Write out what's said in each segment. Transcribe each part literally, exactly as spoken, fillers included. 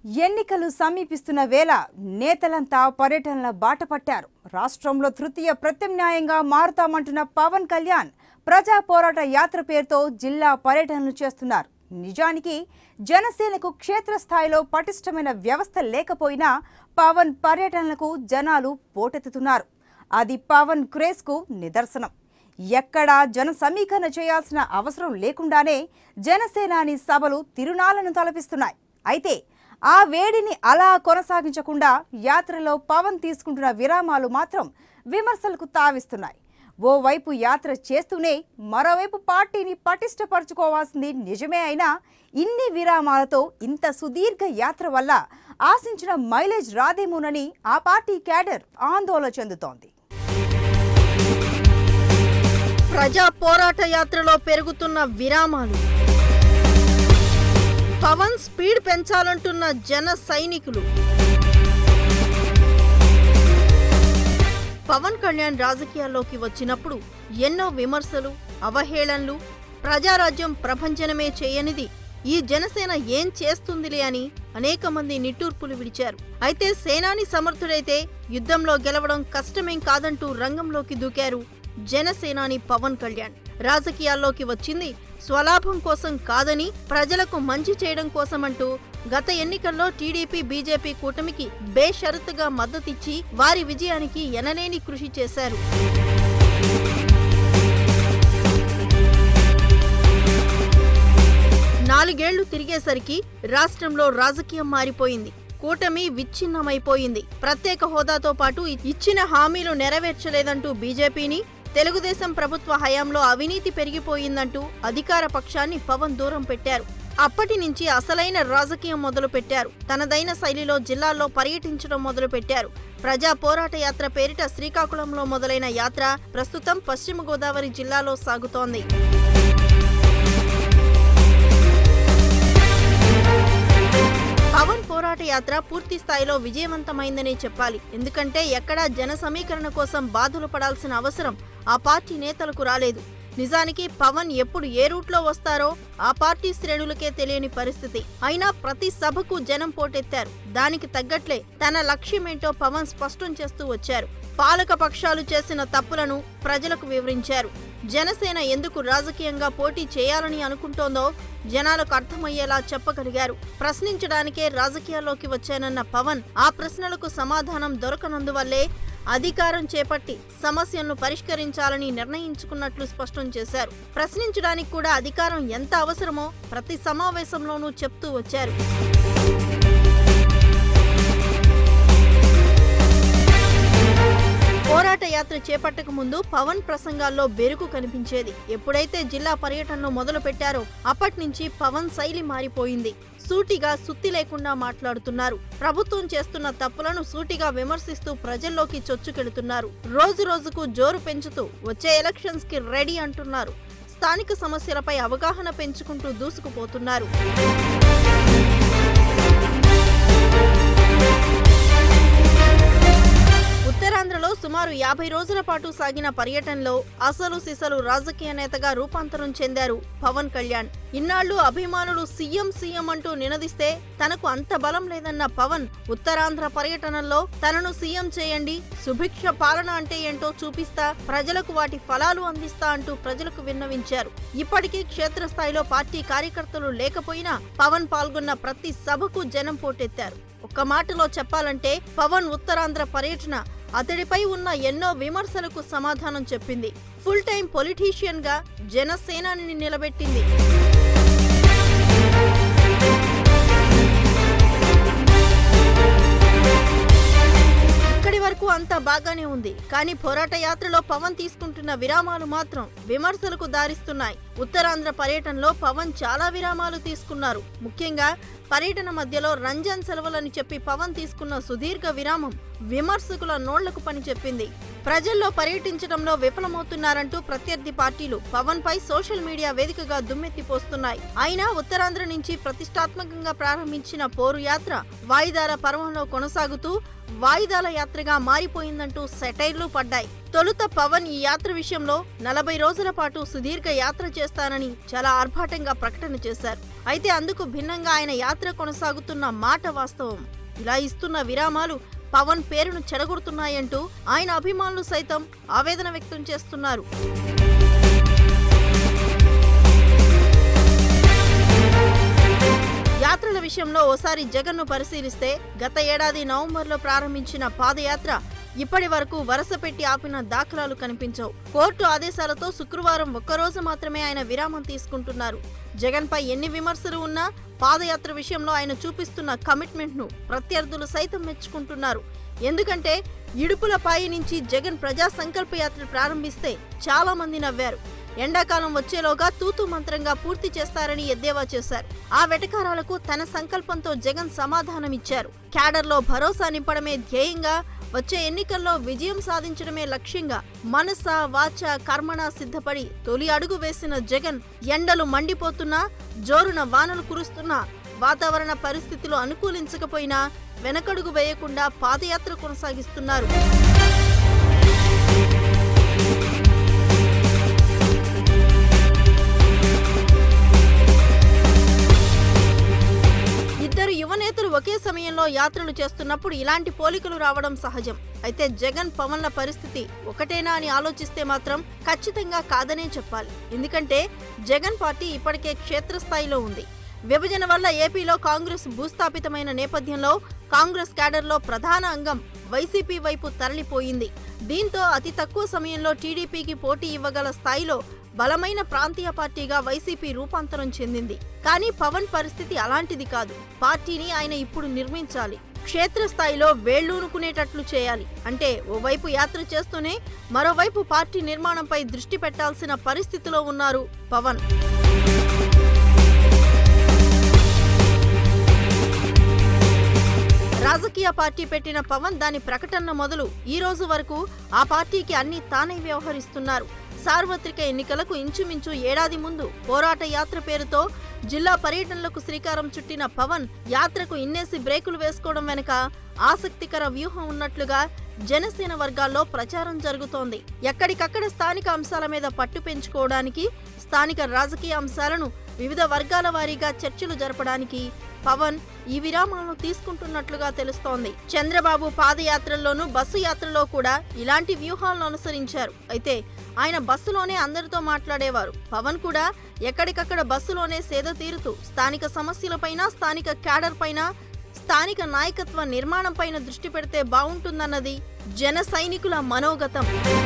ఎన్నికలు సమీపిస్తున్న వేళ నేతలంతా పర్యటనల బాట పట్టారు. రాష్ట్రంలో తృతీయ ప్రత్యామ్నాయంగా మారుతామంటున్న పవన్ కళ్యాణ్ ప్రజా పోరాట యాత్ర పేరుతో జిల్లా పర్యటనలు చేస్తున్నారు. నిజానికి జనసేనకు క్షేత్రస్థాయిలో పటిష్టమైన వ్యవస్థ లేకపోయినా పవన్ పర్యటనలకు జనాలు పోటెత్తుతున్నారు. అది పవన్ క్రేజ్కు నిదర్శనం. ఎక్కడా జన సమీకరణ చేయాల్సిన అవసరం లేకుండానే జనసేనాని సభలు తిరునాళ్లను తలపిస్తున్నాయి. అయితే ఆ వేడిని అలా కొనసాగించకుండా యాత్రలో పవన్ తీసుకుంటున్న విరామాలు మాత్రం విమర్శలకు తావిస్తున్నాయి. ఓవైపు యాత్ర చేస్తూనే మరోవైపు పార్టీని పటిష్టపరచుకోవాల్సింది నిజమే అయినా ఇన్ని విరామాలతో ఇంత సుదీర్ఘ యాత్ర వల్ల ఆశించిన మైలేజ్ రాదేమోనని ఆ పార్టీ క్యాడర్ ఆందోళన చెందుతోంది. ప్రజా పోరాట యాత్రలో పెరుగుతున్న విరామాలు, పవన్ స్పీడ్ పెంచాలంటున్న జన సైనికులు, పవన్ కళ్యాణ్ రాజకీయాల్లోకి వచ్చినప్పుడు ఎన్నో విమర్శలు, అవహేళనలు, ప్రజారాజ్యం ప్రభంజనమే చేయనిది ఈ జనసేన ఏం చేస్తుందిలే అని అనేక మంది నిట్టూర్పులు విడిచారు. అయితే సేనాని సమర్థుడైతే యుద్ధంలో గెలవడం కష్టమేం కాదంటూ రంగంలోకి దూకారు జనసేనాని పవన్ కళ్యాణ్. రాజకీయాల్లోకి వచ్చింది స్వలాభం కోసం కాదని ప్రజలకు మంచి చేయడం కోసమంటూ గత ఎన్నికల్లో టీడీపీ బీజేపీ కూటమికి బేషరతుగా మద్దతిచ్చి వారి విజయానికి ఎనలేని కృషి చేశారు. నాలుగేళ్లు తిరిగేసరికి రాష్ట్రంలో రాజకీయం మారిపోయింది. కూటమి విచ్ఛిన్నమైపోయింది. ప్రత్యేక హోదాతో పాటు ఇచ్చిన హామీలు నెరవేర్చలేదంటూ బీజేపీని, తెలుగుదేశం ప్రభుత్వ హయాంలో అవినీతి పెరిగిపోయిందంటూ అధికార పక్షాన్ని పవన్ దూరం పెట్టారు. అప్పటి నుంచి అసలైన రాజకీయం మొదలు పెట్టారు. తనదైన శైలిలో జిల్లాల్లో పర్యటించడం మొదలు పెట్టారు. ప్రజా పోరాట యాత్ర పేరిట శ్రీకాకుళంలో మొదలైన యాత్ర ప్రస్తుతం పశ్చిమ గోదావరి జిల్లాలో సాగుతోంది. పవన్ పోరాట యాత్ర పూర్తి స్థాయిలో విజయవంతమైందనే చెప్పాలి. ఎందుకంటే ఎక్కడా జన సమీకరణ కోసం బాధలు పడాల్సిన అవసరం ఆ పార్టీ నేతలకు రాలేదు. నిజానికి పవన్ ఎప్పుడు ఏ రూట్లో వస్తారో ఆ పార్టీ శ్రేణులకే తెలియని పరిస్థితి. అయినా ప్రతి సభకు జనం పోటెత్తారు. దానికి తగ్గట్లే తన లక్ష్యమేంటో పవన్ స్పష్టం చేస్తూ వచ్చారు. పాలక పక్షాలు చేసిన తప్పులను ప్రజలకు వివరించారు. జనసేన ఎందుకు రాజకీయంగా పోటీ చేయాలని అనుకుంటోందో జనాలకు అర్థమయ్యేలా చెప్పగలిగారు. ప్రశ్నించడానికే రాజకీయాల్లోకి వచ్చానన్న పవన్ ఆ ప్రశ్నలకు సమాధానం దొరకనందువల్లే అధికారం చేపట్టి సమస్యలను పరిష్కరించాలని నిర్ణయించుకున్నట్లు స్పష్టం చేశారు. ప్రశ్నించడానికి కూడా అధికారం ఎంత అవసరమో ప్రతి సమావేశంలోనూ చెప్తూ వచ్చారు. పోరాట యాత్ర చేపట్టక ముందు పవన్ ప్రసంగాల్లో బెరుకు కనిపించేది. ఎప్పుడైతే జిల్లా పర్యటనను మొదలు పెట్టారో అప్పటి నుంచి పవన్ శైలి మారిపోయింది. సూటిగా సుత్తి లేకుండా మాట్లాడుతున్నారు. ప్రభుత్వం చేస్తున్న తప్పులను సూటిగా విమర్శిస్తూ ప్రజల్లోకి చొచ్చుకెడుతున్నారు. రోజు రోజుకు జోరు పెంచుతూ వచ్చే ఎలక్షన్స్ కి రెడీ అంటున్నారు. స్థానిక సమస్యలపై అవగాహన పెంచుకుంటూ దూసుకుపోతున్నారు. ఉత్తరాంధ్రలో సుమారు యాభై రోజుల పాటు సాగిన పర్యటనలో అసలు సిసలు రాజకీయ నేతగా రూపాంతరం చెందారు పవన్ కళ్యాణ్. ఇన్నాళ్లు అభిమానులు సీఎం సీఎం అంటూ నినదిస్తే తనకు అంత బలం లేదన్న పవన్ ఉత్తరాంధ్ర పర్యటనలో తనను సీఎం చేయండి, సుభిక్ష పాలన అంటే ఏంటో చూపిస్తా, ప్రజలకు వాటి ఫలాలు అందిస్తా అంటూ ప్రజలకు విన్నవించారు. ఇప్పటికీ క్షేత్రస్థాయిలో పార్టీ కార్యకర్తలు లేకపోయినా పవన్ పాల్గొన్న ప్రతి సభకు జనం పోటెత్తారు. ఒక్క మాటలో చెప్పాలంటే పవన్ ఉత్తరాంధ్ర పర్యటన అతడిపై ఉన్న ఎన్నో విమర్శలకు సమాధానం చెప్పింది. ఫుల్ టైం పొలిటీషియన్ గా జనసేనాని నిలబెట్టింది. ఇక్కడి వరకు అంతా బాగానే ఉంది. కానీ పోరాట యాత్రలో పవన్ తీసుకుంటున్న విరామాలు మాత్రం విమర్శలకు దారిస్తున్నాయి. ఉత్తరాంధ్ర పర్యటనలో పవన్ చాలా విరామాలు తీసుకున్నారు. ముఖ్యంగా పర్యటన మధ్యలో రంజాన్ సెలవులని చెప్పి పవన్ తీసుకున్న సుదీర్ఘ విరామం విమర్శకుల నోళ్లకు పని చెప్పింది. ప్రజల్లో పర్యటించడంలో విఫలమవుతున్నారంటూ ప్రత్యర్థి పార్టీలు పవన్ పై సోషల్ మీడియా వేదికగా దుమ్మెత్తిపోస్తున్నాయి. అయినా ఉత్తరాంధ్ర నుంచి ప్రతిష్టాత్మకంగా ప్రారంభించిన పోరు యాత్ర వాయిదాల పర్వంలో కొనసాగుతూ వాయిదాల యాత్రగా మారిపోయిందంటూ సెటైర్లు పడ్డాయి. తొలుత పవన్ ఈ యాత్ర విషయంలో నలభై రోజుల పాటు సుదీర్ఘ యాత్ర చేస్తానని చాలా ఆర్భాటంగా ప్రకటన చేశారు. అయితే అందుకు భిన్నంగా ఆయన యాత్ర కొనసాగుతున్న మాట వాస్తవం. ఇలా ఇస్తున్న విరామాలు పవన్ పేరును చెడగొడుతున్నాయంటూ ఆయన అభిమానులు సైతం ఆవేదన వ్యక్తం చేస్తున్నారు. యాత్రల విషయంలో ఓసారి జగన్ను పరిశీలిస్తే గత ఏడాది నవంబర్లో ప్రారంభించిన పాదయాత్ర ఇప్పటి వరకు వరుస పెట్టి ఆపిన దాఖలాలు కనిపించవు. కోర్టు ఆదేశాలతో శుక్రవారం ఒక్కరోజు మాత్రమే ఆయన విరామం తీసుకుంటున్నారు. జగన్ పై ఎన్ని విమర్శలు ఉన్నా పాదయాత్ర విషయంలో ఆయన చూపిస్తున్న కమిట్మెంట్ ను ప్రత్యర్థులు సైతం మెచ్చుకుంటున్నారు. ఎందుకంటే ఇడుపులపాయి నుంచి జగన్ ప్రజా సంకల్ప యాత్ర ప్రారంభిస్తే చాలా మంది నవ్వారు. ఎండాకాలం వచ్చేలోగా తూతు మంత్రంగా పూర్తి చేస్తారని ఎద్దేవా చేశారు. ఆ వెటకారాలకు తన సంకల్పంతో జగన్ సమాధానమిచ్చారు. క్యాడర్లో భరోసా నింపడమే ధ్యేయంగా, వచ్చే ఎన్నికల్లో విజయం సాధించడమే లక్ష్యంగా మనస వాచ కర్మణ సిద్ధపడి తొలి అడుగు వేసిన జగన్ ఎండలు మండిపోతున్నా, జోరున వానలు కురుస్తున్నా, వాతావరణ పరిస్థితులు అనుకూలించకపోయినా వెనకడుగు వేయకుండా పాదయాత్ర కొనసాగిస్తున్నారు. ఇద్దరు యువనేతలు ఒకే సమయంలో యాత్రలు చేస్తున్నప్పుడు ఇలాంటి పోలికలు రావడం సహజం. అయితే జగన్ పవన్ల పరిస్థితి ఒకటేనా అని ఆలోచిస్తే మాత్రం ఖచ్చితంగా కాదనే చెప్పాలి. ఎందుకంటే జగన్ పార్టీ ఇప్పటికే క్షేత్రస్థాయిలో ఉంది. విభజన వల్ల ఏపీలో కాంగ్రెస్ భూస్థాపితమైన నేపథ్యంలో కాంగ్రెస్ క్యాడర్లో ప్రధాన అంగం వైసీపీ వైపు తరలిపోయింది. దీంతో అతి తక్కువ సమయంలో టీడీపీకి పోటీ ఇవ్వగల స్థాయిలో బలమైన ప్రాంతీయ పార్టీగా వైసీపీ రూపాంతరం చెందింది. కానీ పవన్ పరిస్థితి అలాంటిది కాదు. పార్టీని ఆయన ఇప్పుడు నిర్మించాలి. క్షేత్రస్థాయిలో వేళ్లూనుకునేటట్లు చేయాలి. అంటే ఓవైపు యాత్ర చేస్తూనే మరోవైపు పార్టీ నిర్మాణంపై దృష్టి పెట్టాల్సిన పరిస్థితిలో ఉన్నారు పవన్. రాజకీయ పార్టీ పెట్టిన పవన్ దాని ప్రకటన మొదలు ఈ రోజు వరకు ఆ పార్టీకి అన్ని తానే వ్యవహరిస్తున్నారు. సార్వత్రిక ఎన్నికలకు ఇంచుమించు ఏడాది ముందు పోరాట యాత్ర పేరుతో జిల్లా పర్యటనలకు శ్రీకారం చుట్టిన పవన్ యాత్రకు ఇన్నేసి బ్రేకులు వేసుకోవడం వెనుక ఆసక్తికర వ్యూహం ఉన్నట్లుగా జనసేన వర్గాల్లో ప్రచారం జరుగుతోంది. ఎక్కడికక్కడ స్థానిక అంశాల మీద పట్టు పెంచుకోవడానికి, స్థానిక రాజకీయ అంశాలను వివిధ వర్గాల వారీగా చర్చలు జరపడానికి పవన్ ఈ విరామాలను తీసుకుంటున్నట్లుగా తెలుస్తోంది. చంద్రబాబు పాదయాత్రల్లోనూ బస్సు యాత్రలో కూడా ఇలాంటి వ్యూహాలను అనుసరించారు. అయితే ఆయన బస్సులోనే అందరితో మాట్లాడేవారు. పవన్ కూడా ఎక్కడికక్కడ బస్సులోనే సేద తీరుతూ స్థానిక సమస్యలపైన, స్థానిక క్యాడర్ పైన, స్థానిక నాయకత్వ నిర్మాణం పైన దృష్టి పెడితే బాగుంటుందన్నది జన సైనికుల మనోగతం.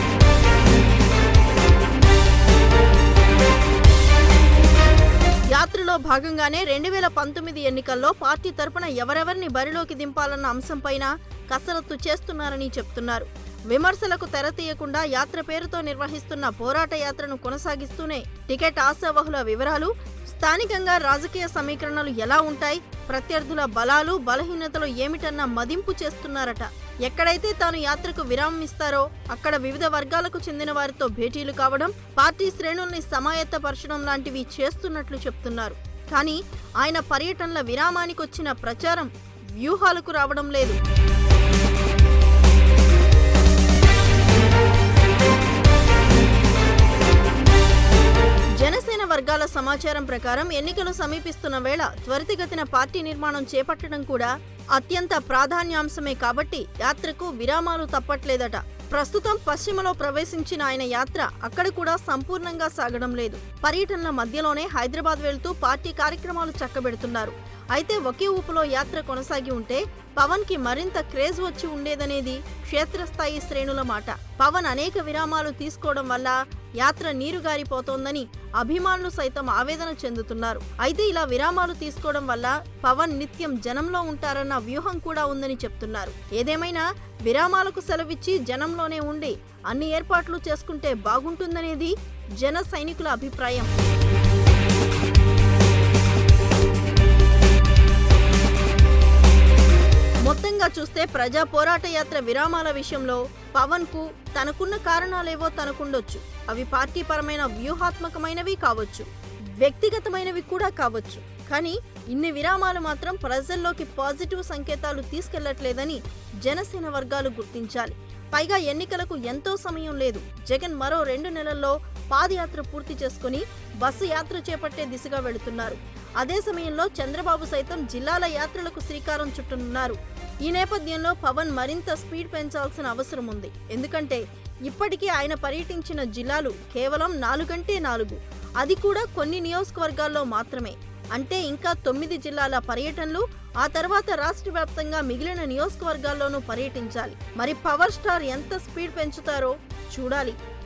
యాత్రలో భాగంగానే రెండు వేల పంతొమ్మిది ఎన్నికల్లో పార్టీ తరపున ఎవరెవరిని బరిలోకి దింపాలన్న అంశంపైన కసరత్తు చేస్తున్నారని చెప్తున్నారు. విమర్శలకు తెరతీయకుండా యాత్ర పేరుతో నిర్వహిస్తున్న పోరాట యాత్రను కొనసాగిస్తూనే టికెట్ ఆశావహుల వివరాలు, స్థానికంగా రాజకీయ సమీకరణలు ఎలా ఉంటాయి, ప్రత్యర్థుల బలాలు బలహీనతలు ఏమిటన్న మదింపు చేస్తున్నారట. ఎక్కడైతే తాను యాత్రకు విరామం ఇస్తారో అక్కడ వివిధ వర్గాలకు చెందిన వారితో భేటీలు కావడం, పార్టీ శ్రేణుల్ని సమాయత్తపరచడం లాంటివి చేస్తున్నట్లు చెప్తున్నారు. కానీ ఆయన పర్యటనల విరామానికి వచ్చిన ప్రచారం వ్యూహాలకు రావడం లేదు. జనసేన వర్గాల సమాచారం ప్రకారం ఎన్నికలు సమీపిస్తున్న వేళ త్వరితగతిన పార్టీ నిర్మాణం చేపట్టడం కూడా అత్యంత ప్రాధాన్యాంశమే కాబట్టి యాత్రకు విరామాలు తప్పట్లేదట. ప్రస్తుతం పశ్చిమలో ప్రవేశించిన ఆయన యాత్ర అక్కడ కూడా సంపూర్ణంగా సాగడం లేదు. పర్యటనల మధ్యలోనే హైదరాబాద్ వెళ్తూ పార్టీ కార్యక్రమాలు చక్కబెడుతున్నారు. అయితే ఒకే ఊపులో యాత్ర కొనసాగి ఉంటే పవన్ కి మరింత క్రేజ్ వచ్చి ఉండేదనేది క్షేత్రస్థాయి శ్రేణుల మాట. పవన్ అనేక విరామాలు తీసుకోవడం వల్ల యాత్ర నీరుగారిపోతోందని అభిమానులు సైతం ఆవేదన చెందుతున్నారు. అయితే ఇలా విరామాలు తీసుకోవడం వల్ల పవన్ నిత్యం జనంలో ఉంటారన్న వ్యూహం కూడా ఉందని చెప్తున్నారు. ఏదేమైనా విరామాలకు సెలవిచ్చి జనంలోనే ఉండి అన్ని ఏర్పాట్లు చేసుకుంటే బాగుంటుందనేది జన సైనికుల అభిప్రాయం. మొత్తంగా చూస్తే ప్రజా పోరాట యాత్ర విరామాల విషయంలో పవన్ కు తనకున్న కారణాలేవో తనకుండొచ్చు. అవి పార్టీ పరమైన వ్యూహాత్మకమైనవి కావచ్చు, వ్యక్తిగతమైనవి కూడా కావచ్చు. కానీ ఇన్ని విరామాలు మాత్రం ప్రజల్లోకి పాజిటివ్ సంకేతాలు తీసుకెళ్లట్లేదని జనసేన వర్గాలు గుర్తించాలి. పైగా ఎన్నికలకు ఎంతో సమయం లేదు. జగన్ మరో రెండు నెలల్లో పాదయాత్ర పూర్తి చేసుకుని బస్సు యాత్ర చేపట్టే దిశగా వెళుతున్నారు. అదే సమయంలో చంద్రబాబు సైతం జిల్లాల యాత్రలకు శ్రీకారం చుట్టనున్నారు. ఈ నేపథ్యంలో పవన్ మరింత స్పీడ్ పెంచాల్సిన అవసరం ఉంది. ఎందుకంటే ఇప్పటికీ ఆయన పర్యటించిన జిల్లాలు కేవలం నాలుగంటే నాలుగు, అది కూడా కొన్ని నియోజకవర్గాల్లో మాత్రమే. అంటే ఇంకా తొమ్మిది జిల్లాల పర్యటనలు, ఆ తర్వాత రాష్ట్ర వ్యాప్తంగా మిగిలిన నియోజకవర్గాల్లోనూ పర్యటించాలి. మరి పవర్ స్టార్ ఎంత స్పీడ్ పెంచుతారో చూడాలి.